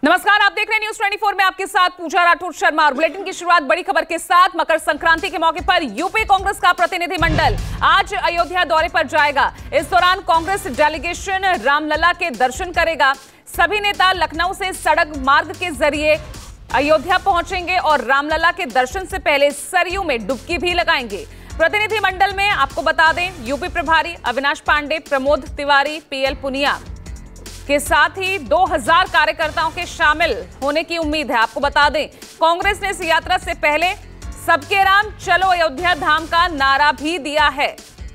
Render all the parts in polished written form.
नमस्कार, आप देख रहे हैं न्यूज 24 में आपके साथ पूजा राठौर शर्मा और बुलेटिन की शुरुआत बड़ी खबर के साथ। मकर संक्रांति के मौके पर यूपी कांग्रेस का प्रतिनिधिमंडल आज अयोध्या दौरे पर जाएगा। इस दौरान कांग्रेस डेलीगेशन रामलला के दर्शन करेगा। सभी नेता लखनऊ से सड़क मार्ग के जरिए अयोध्या पहुंचेंगे और रामलला के दर्शन से पहले सरयू में डुबकी भी लगाएंगे। प्रतिनिधिमंडल में आपको बता दें, यूपी प्रभारी अविनाश पांडे, प्रमोद तिवारी, पीएल पुनिया के साथ ही 2000 कार्यकर्ताओं के शामिल होने की उम्मीद है। आपको बता दें, कांग्रेस ने इस यात्रा से पहले सबके राम चलो अयोध्या धाम का नारा भी दिया है।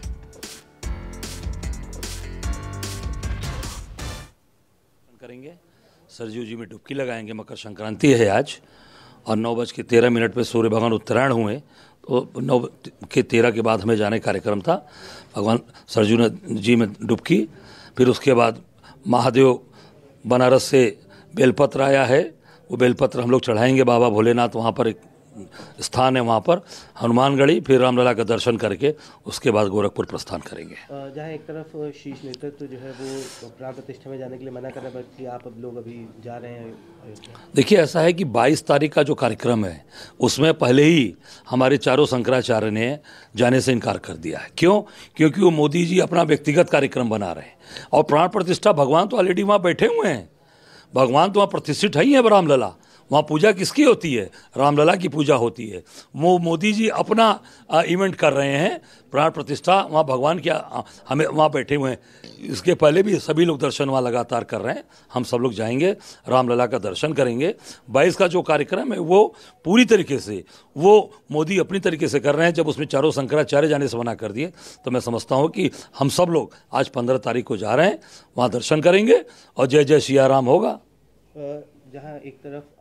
करेंगे सरयू जी में डुबकी लगाएंगे। मकर संक्रांति है आज और 9:13 पे सूर्य भगवान उत्तरायण हुए, तो 9:13 के बाद हमें जाने कार्यक्रम था। भगवान सरयू जी में डुबकी, फिर उसके बाद महादेव बनारस से बेलपत्र आया है, वो बेलपत्र हम लोग चढ़ाएंगे। बाबा भोलेनाथ वहाँ पर एक स्थान है, वहाँ पर हनुमानगढ़ी, फिर रामलला का दर्शन करके उसके बाद गोरखपुर प्रस्थान करेंगे। जहाँ एक तरफ शीर्ष नेतृत्व जो है वो प्राण प्रतिष्ठा में जाने के लिए मना कर रहे हैं, बल्कि आप अब लोग अभी जा रहे हैं अयोध्या। देखिए, ऐसा है कि 22 तारीख का जो कार्यक्रम है उसमें पहले ही हमारे चारों शंकराचार्य ने जाने से इनकार कर दिया है। क्यों? क्योंकि वो मोदी जी अपना व्यक्तिगत कार्यक्रम बना रहे हैं और प्राण प्रतिष्ठा भगवान तो ऑलरेडी वहाँ बैठे हुए हैं। भगवान तो वहाँ प्रतिष्ठित है ही है। रामलला वहाँ पूजा किसकी होती है? रामलला की पूजा होती है। वो मोदी जी अपना इवेंट कर रहे हैं, प्राण प्रतिष्ठा वहाँ भगवान की हमें वहाँ बैठे हुए हैं। इसके पहले भी सभी लोग दर्शन वहाँ लगातार कर रहे हैं। हम सब लोग जाएंगे, रामलला का दर्शन करेंगे। 22 का जो कार्यक्रम है वो पूरी तरीके से वो मोदी अपनी तरीके से कर रहे हैं। जब उसमें चारों शंकराचार्य जाने से मना कर दिए तो मैं समझता हूँ कि हम सब लोग आज 15 तारीख को जा रहे हैं, वहाँ दर्शन करेंगे और जय जय सिया राम होगा। जहाँ एक तरफ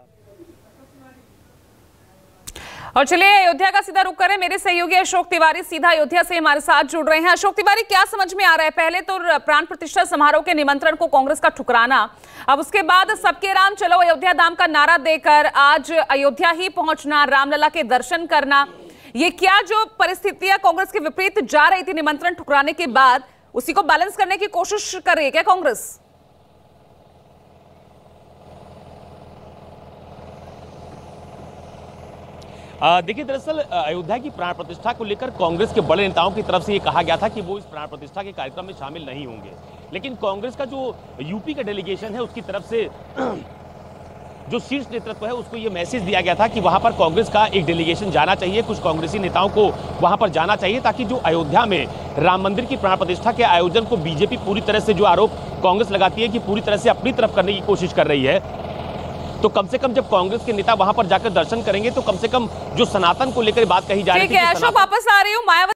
और चलिए अयोध्या का सीधा रुख करें। मेरे सहयोगी अशोक तिवारी सीधा अयोध्या से हमारे साथ जुड़ रहे हैं। अशोक तिवारी, क्या समझ में आ रहा है? पहले तो प्राण प्रतिष्ठा समारोह के निमंत्रण को कांग्रेस का ठुकराना, अब उसके बाद सबके राम चलो अयोध्या धाम का नारा देकर आज अयोध्या ही पहुंचना, रामलला के दर्शन करना, ये क्या जो परिस्थितियां कांग्रेस के विपरीत जा रही थी निमंत्रण ठुकराने के बाद, उसी को बैलेंस करने की कोशिश कर रही है क्या कांग्रेस? देखिए, दरअसल अयोध्या की प्राण प्रतिष्ठा को लेकर कांग्रेस के बड़े नेताओं की तरफ से ये कहा गया था कि वो इस प्राण प्रतिष्ठा के कार्यक्रम में शामिल नहीं होंगे। लेकिन कांग्रेस का जो यूपी का डेलीगेशन है उसकी तरफ से जो शीर्ष नेतृत्व है उसको ये मैसेज दिया गया था कि वहां पर कांग्रेस का एक डेलीगेशन जाना चाहिए, कुछ कांग्रेसी नेताओं को वहां पर जाना चाहिए, ताकि जो अयोध्या में राम मंदिर की प्राण प्रतिष्ठा के आयोजन को बीजेपी पूरी तरह से, जो आरोप कांग्रेस लगाती है कि पूरी तरह से अपनी तरफ करने की कोशिश कर रही है, तो कम से कम जब कांग्रेस के नेता वहां पर जाकर दर्शन करेंगे तो कम से कम जो सनातन को लेकर बात कही जा रही है। ठीक है अशोक, वापस आ रही हूँ।